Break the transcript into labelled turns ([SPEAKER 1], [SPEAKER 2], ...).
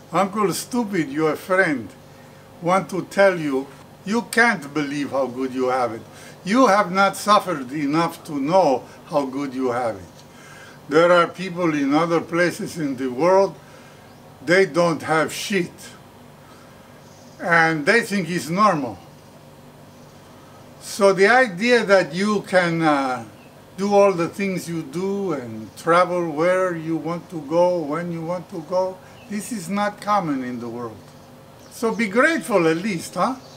[SPEAKER 1] Uncle Stupid, your friend, want to tell you, you can't believe how good you have it. You have not suffered enough to know how good you have it. There are people in other places in the world, they don't have shit. And they think it's normal. So the idea that you can do all the things you do and travel where you want to go, when you want to go, this is not common in the world. So be grateful at least, huh?